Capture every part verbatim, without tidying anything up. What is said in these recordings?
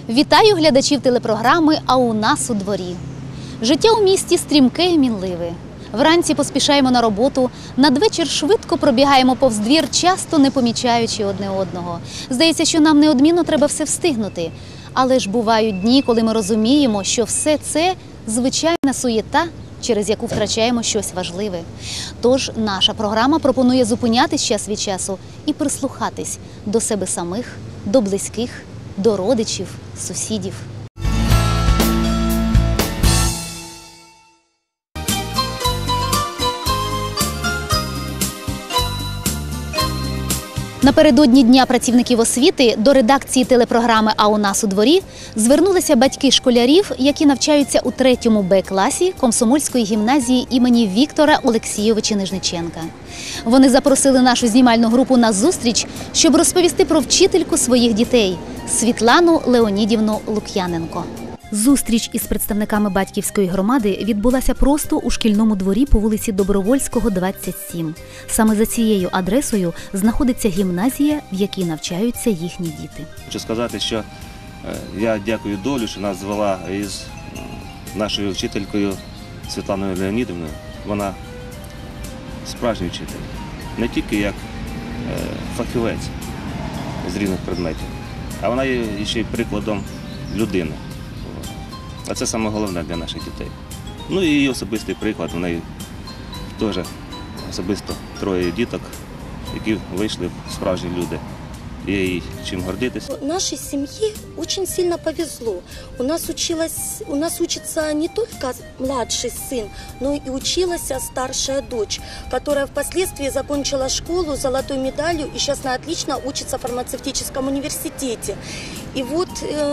Вітаю глядачів телепрограми «А у нас у дворі». Життя у місті стрімке і мінливе. Вранці поспішаємо на роботу, надвечір швидко пробігаємо повз двір, часто не помічаючи одне одного. Здається, що нам неодмінно треба все встигнути. Але ж бувають дні, коли ми розуміємо, що все це – звичайна суєта, через яку втрачаємо щось важливе. Тож наша програма пропонує зупинятись час від часу і прислухатись до себе самих, до близьких, до родичів, сусідів. Напередодні Дня працівників освіти до редакції телепрограми «А у нас у дворі» звернулися батьки школярів, які навчаються у третьому Б-класі Комсомольської гімназії імені Віктора Олексійовича Нижниченка. Вони запросили нашу знімальну групу на зустріч, щоб розповісти про вчительку своїх дітей – Світлану Леонідівну Лук'яненко. Зустріч із представниками батьківської громади відбулася просто у шкільному дворі по вулиці Добровольського, двадцять сім. Саме за цією адресою знаходиться гімназія, в якій навчаються їхні діти. Хочу сказати, що я дякую долю, що нас звела із нашою вчителькою Світланою Леонідівною. Вона справжній вчитель, не тільки як фахівець з різних предметів, а вона є ще й прикладом людини. А це саме головне для наших дітей. Ну і її особистий приклад, у неї теж особисто троє діток, які вийшли в справжні люди. Є їй чим гордитись. Нашей семье очень сильно повезло. У нас училась, у нас учится не только младший сын, но и училась старшая дочь, которая впоследствии закончила школу с золотой медалью и сейчас она отлично учится в фармацевтическом университете. И вот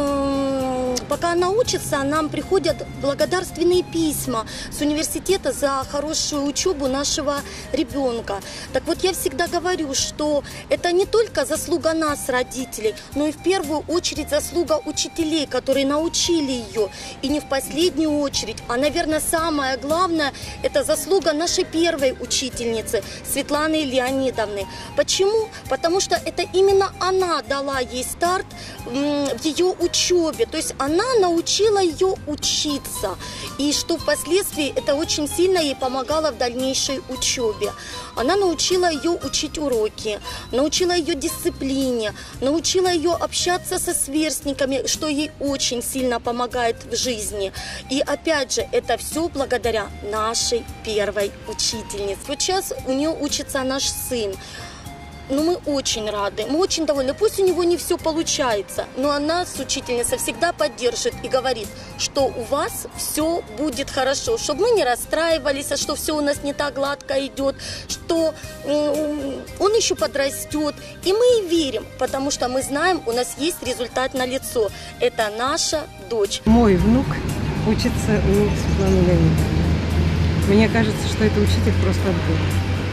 э, пока она учится, нам приходят благодарственные письма с университета за хорошую учебу нашего ребенка. Так вот, я всегда говорю, что это не только заслуга нас, родителей, но и в первую очередь заслуга учителей, которые научили ее. И не в последнюю очередь, а, наверное, самое главное, это заслуга нашей первой учительницы Светланы Леонидовны. Почему? Потому что это именно она дала ей старт в ее учебе, то есть она научила ее учиться, и что впоследствии это очень сильно ей помогало в дальнейшей учебе. Она научила ее учить уроки, научила ее дисциплине, научила ее общаться со сверстниками, что ей очень сильно помогает в жизни. И опять же, это все благодаря нашей первой учительнице. Вот сейчас у нее учится наш сын. Но мы очень рады, мы очень довольны. Пусть у него не все получается, но она, учительница, всегда поддержит и говорит, что у вас все будет хорошо, чтобы мы не расстраивались, что все у нас не так гладко идет, что он еще подрастет. И мы верим, потому что мы знаем, у нас есть результат налицо. Это наша дочь. Мой внук учится у Светланы Леонидовны. Мне кажется, что это учитель просто от Бога.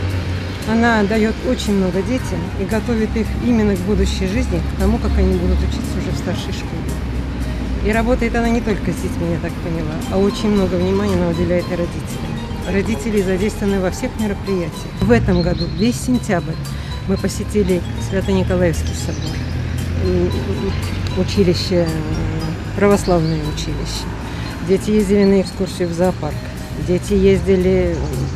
Она дает очень много детям и готовит их именно к будущей жизни, к тому, как они будут учиться уже в старшей школе. И работает она не только с детьми, я так поняла, а очень много внимания она уделяет и родителям. Родители задействованы во всех мероприятиях. В этом году, весь сентябрь, мы посетили Свято-Николаевский собор, училище, православное училище. Дети ездили на экскурсию в зоопарк, дети ездили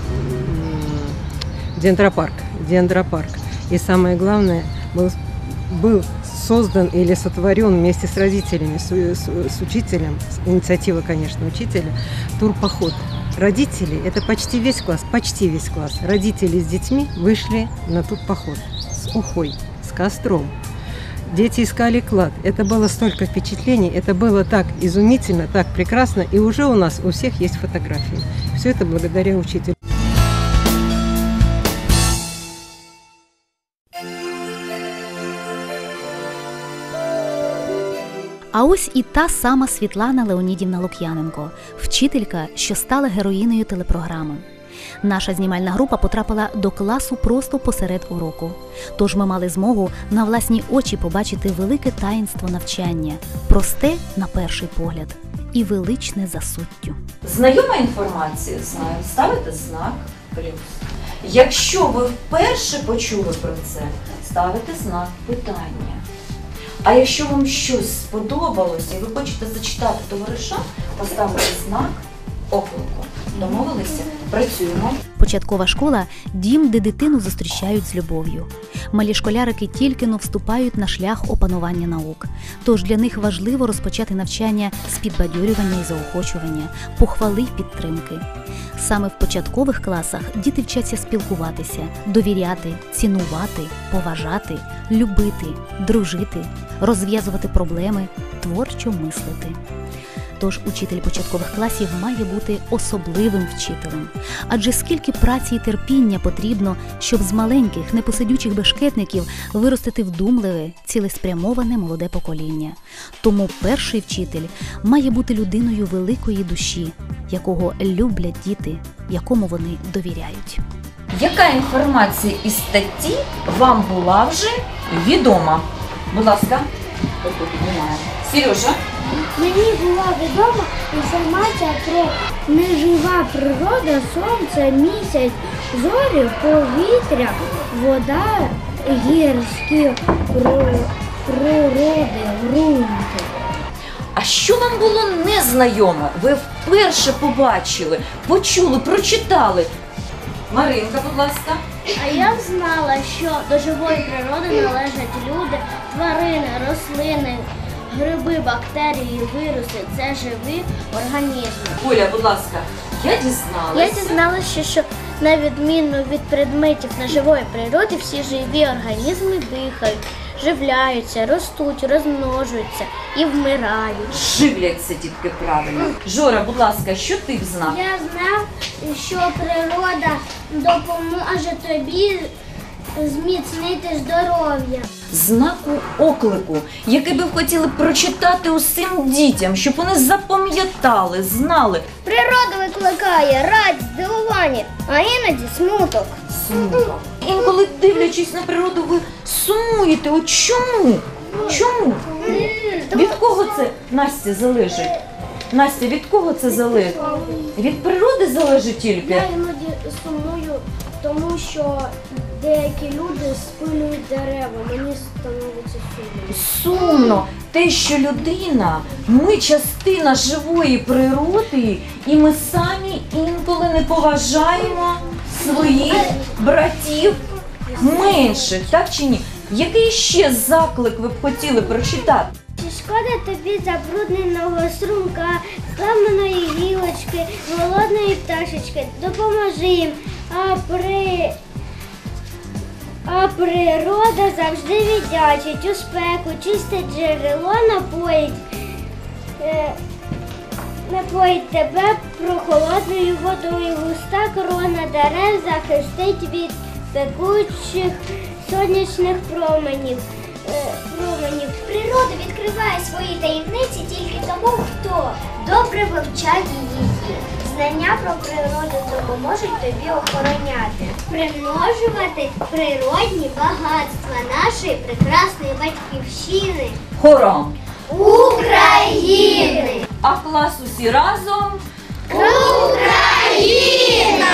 Дендропарк, дендропарк. И самое главное, был, был создан или сотворен вместе с родителями, с, с, с учителем, с инициативы, конечно, учителя, турпоход. Родители, это почти весь класс, почти весь класс, родители с детьми вышли на турпоход с ухой, с костром. Дети искали клад. Это было столько впечатлений, это было так изумительно, так прекрасно, и уже у нас у всех есть фотографии. Все это благодаря учителю. А ось і та сама Світлана Леонідівна Лук'яненко, вчителька, що стала героїнею телепрограми. Наша знімальна група потрапила до класу просто посеред уроку. Тож ми мали змогу на власні очі побачити велике таїнство навчання, просте на перший погляд і величне за суттю. Знайома інформація, знаю, ставите знак плюс. Якщо ви вперше почули про це, ставите знак питання. А якщо вам щось сподобалося і ви хочете зачитати товариша, поставити знак оклику. Домовилися? Працюємо. Початкова школа – дім, де дитину зустрічають з любов'ю. Малі школярики тільки-но вступають на шлях опанування наук. Тож для них важливо розпочати навчання з підбадьорювання і заохочування, похвали й підтримки. Саме в початкових класах діти вчаться спілкуватися, довіряти, цінувати, поважати, любити, дружити, розв'язувати проблеми, творчо мислити. Тож учитель початкових класів має бути особливим вчителем. Адже скільки праці і терпіння потрібно, щоб з маленьких, непосидючих бешкетників виростити вдумливе, цілеспрямоване молоде покоління. Тому перший вчитель має бути людиною великої душі, якого люблять діти, якому вони довіряють. Яка інформація із статті вам була вже відома? Будь ласка, отут піднімаємо. Сережа? Мені була відома інформація про нежива природа, сонце, місяць, зорі, повітря, вода, гірські про- природи, ґрунти. А що вам було незнайоме? Ви вперше побачили, почули, прочитали. Маринка, будь ласка. А я знала, що до живої природи належать люди, тварини, рослини, гриби, бактерії, віруси – це живі організми. Оля, будь ласка, я дізналася. Я дізналася, що на відміну від предметів неживої природи, всі живі організми дихають, живляються, ростуть, розмножуються і вмирають. Живляться, дітки, правильно. Жора, будь ласка, що ти знав? Я знав, що природа допоможе тобі зміцнити здоров'я. Знаку оклику, який би хотіли прочитати усім дітям, щоб вони запам'ятали, знали. Природа викликає радість, здивування, а іноді смуток. Смуток. Інколи, дивлячись на природу, ви сумуєте. От чому? Чому? Від кого це, Настя, залежить? Настя, від кого це залежить? Від природи залежить тільки? Я іноді сумую, тому що деякі люди спилюють дерева, мені становиться сумно. Сумно те, що людина, ми частина живої природи, і ми самі інколи не поважаємо своїх братів менших, так чи ні? Який ще заклик ви б хотіли прочитати? Чи шкода тобі забрудненого струмка, зламаної гілочки, голодної пташечки? Допоможи їм, а при... А природа завжди віддячить у спеку, чисте джерело напоїть, е, напоїть тебе прохолодною водою, густа корона дерев захистить від пекучих сонячних променів. Е, променів. Природа відкриває свої таємниці тільки тому, хто добре вивчає її. Знання про природу допоможуть тобі охороняти, примножувати природні багатства нашої прекрасної батьківщини Хором! України! А клас усі разом? Україна!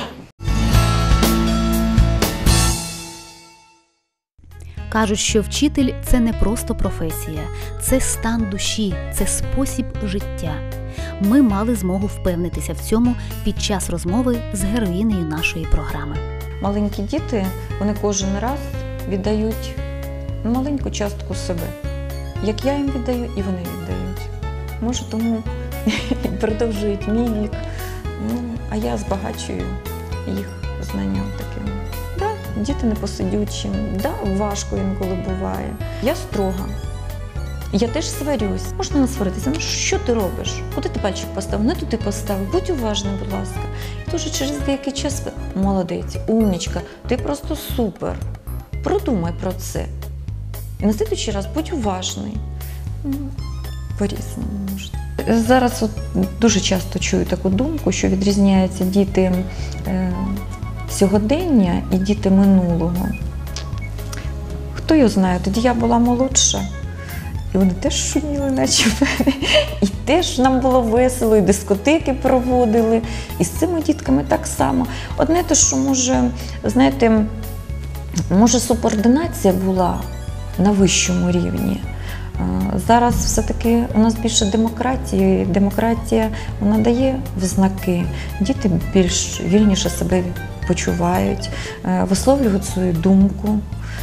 Кажуть, що вчитель – це не просто професія, це стан душі, це спосіб життя. Ми мали змогу впевнитися в цьому під час розмови з героїнею нашої програми. Маленькі діти, вони кожен раз віддають маленьку частку себе. Як я їм віддаю, і вони віддають. Може, тому і продовжують мій вік, ну, а я збагачую їх знанням таким. Да, діти непосидючі, да, важко інколи буває. Я строга. Я теж сварюсь. Можна насваритися. Ну що ти робиш? Куди ти пальчик поставив? Не туди поставив. Будь уважним, будь ласка. І дуже через деякий час молодець, умнічка, ти просто супер. Продумай про це. І на слідуючий раз будь уважний. Ну, по-різному можна. Зараз от дуже часто чую таку думку, що відрізняються діти е, сьогодення і діти минулого. Хто його знає, тоді я була молодша. І вони теж шуміли, наче мене. І теж нам було весело, і дискотеки проводили. І з цими дітками так само. Одне те, що може, знаєте, може субординація була на вищому рівні. Зараз все-таки у нас більше демократії. Демократія, вона дає взнаки. Діти більш вільніше себе почувають, висловлюють свою думку.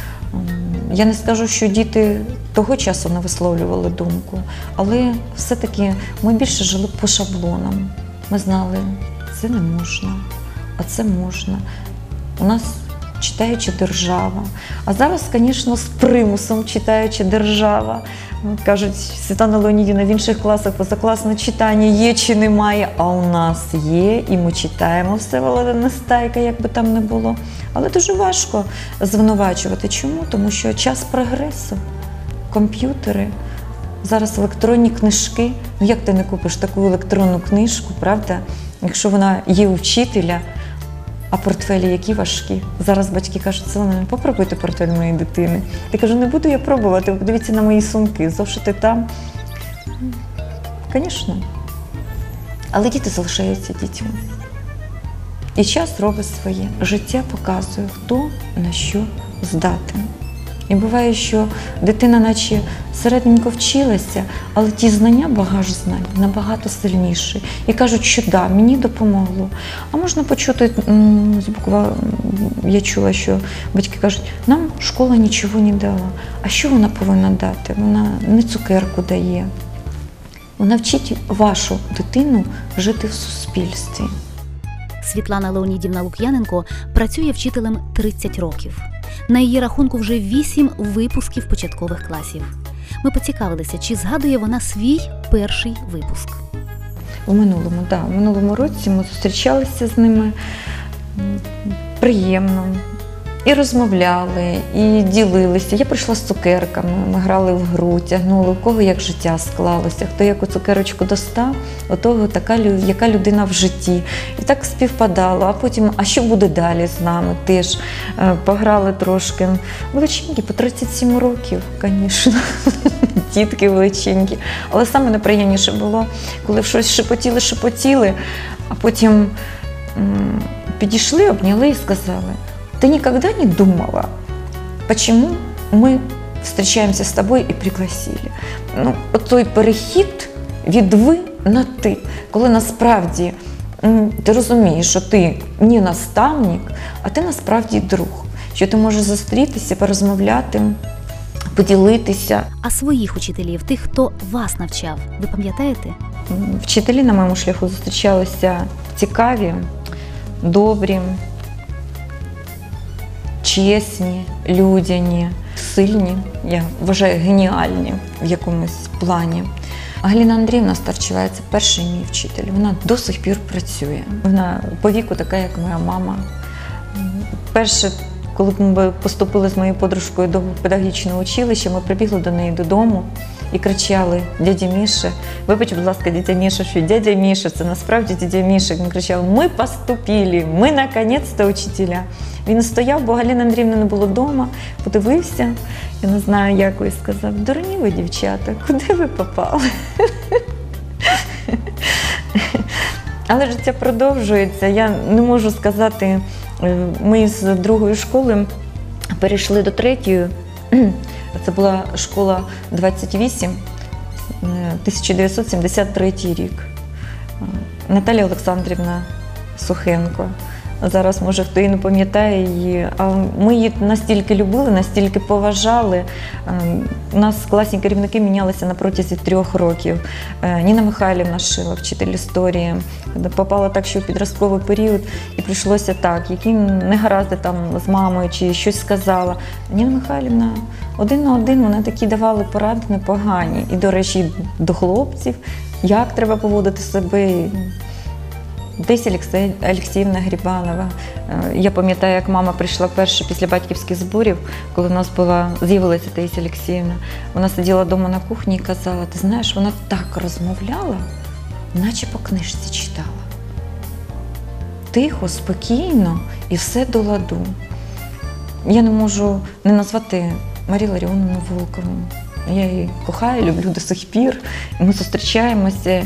Я не скажу, що діти того часу не висловлювали думку, але все-таки ми більше жили по шаблонам. Ми знали, це не можна, а це можна. У нас читаюча держава. А зараз, звісно, з примусом читаюча держава. Кажуть, Світлана Леонідівна, в інших класах позакласне читання є чи немає, а у нас є, і ми читаємо Всеволода Нестайка, як би там не було. Але дуже важко звинувачувати. Чому? Тому що час прогресу, комп'ютери, зараз електронні книжки. Ну як ти не купиш таку електронну книжку, правда, якщо вона є у вчителя, а портфелі які важкі. Зараз батьки кажуть, Соломія, попробуйте портфель моєї дитини. Я кажу, не буду я пробувати, подивіться на мої сумки, зошити там. Звісно. Але діти залишаються дітьми. І час робить своє. Життя показує, хто на що здатен. І буває, що дитина наче середненько вчилася, але ті знання, багаж знань набагато сильніший. І кажуть, що да, мені допомогло. А можна почути, з буква, я чула, що батьки кажуть, нам школа нічого не дала. А що вона повинна дати? Вона не цукерку дає. Вона вчить вашу дитину жити в суспільстві. Світлана Леонідівна Лук'яненко працює вчителем тридцять років. На її рахунку вже вісім випусків початкових класів. Ми поцікавилися, чи згадує вона свій перший випуск. У минулому, так, да, у минулому році ми зустрічалися з ними приємно. І розмовляли, і ділилися. Я прийшла з цукерками, ми грали в гру, тягнули, у кого як життя склалося, хто яку цукерочку достав, у того така, яка людина в житті. І так співпадало. А потім, а що буде далі з нами? Теж пограли трошки. Величенькі, по тридцять сім років, звісно. Дітки величенькі. Але саме найприємніше було, коли в щось шепотіли-шепотіли, а потім м- підійшли, обняли і сказали: «Ты никогда не думала, почему мы встречаемся с тобой и пригласили?» Ну, той перехід від «ви» на «ти», коли насправді ти розумієш, що ти не наставник, а ти насправді друг, що ти можеш зустрітися, порозмовляти, поділитися. А своїх учителів, тих, хто вас навчав, ви пам'ятаєте? Вчителі на моєму шляху зустрічалися цікаві, добрі, чесні, людяні, сильні, я вважаю, геніальні в якомусь плані. Галина Андріївна Старчева – це перший мій вчитель. Вона до сих пір працює. Вона по віку така, як моя мама. Перше, коли ми поступили з моєю подружкою до педагогічного училища, ми прибігли до неї додому і кричали: «Дядя Міша, вибач, будь ласка, дядя Міша, що дядя Міша, це насправді дядя Міша». Він кричав: «Ми поступили, ми наконець-то учителя». Він стояв, бо Галини Андріївни не було вдома, подивився, я не знаю, як і сказав: «Дурні ви, дівчата, куди ви попали?» Але життя продовжується. Я не можу сказати, ми з другої школи перейшли до третьої. Це була школа двадцять вісім, тисяча дев'ятсот сімдесят третій рік. Наталія Олександрівна Сухенко. Зараз, може, хто і не пам'ятає її, а ми її настільки любили, настільки поважали. У нас класні керівники мінялися на протязі трьох років. Ніна Михайлівна Шила, вчитель історії, попала так, що в підростковий період, і прийшлося так, які негаразди там з мамою чи щось сказала. Ніна Михайлівна один на один, вона такі давали поради непогані. І, до речі, до хлопців, як треба поводити себе. Таїсія Олексіївна Грибанова. Я пам'ятаю, як мама прийшла вперше після батьківських зборів, коли в нас була, з'явилася Таїсія Олексіївна. Вона сиділа вдома на кухні і казала: «Ти знаєш, вона так розмовляла, наче по книжці читала. Тихо, спокійно і все до ладу». Я не можу не назвати Марію Ларіоновну Волкову. Я її кохаю, люблю до сих пір. Ми зустрічаємося.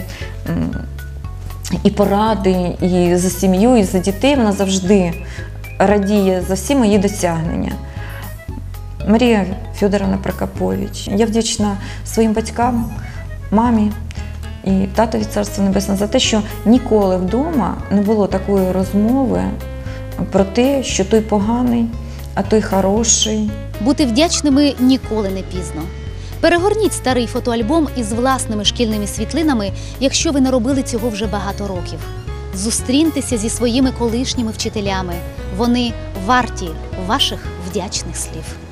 І поради, і за сім'ю, і за дітей. Вона завжди радіє за всі мої досягнення. Марія Федоровна Прокопович. Я вдячна своїм батькам, мамі і татові Царство Небесне за те, що ніколи вдома не було такої розмови про те, що той поганий, а той хороший. Бути вдячними ніколи не пізно. Перегорніть старий фотоальбом із власними шкільними світлинами, якщо ви не робили цього вже багато років. Зустріньтеся зі своїми колишніми вчителями. Вони варті ваших вдячних слів.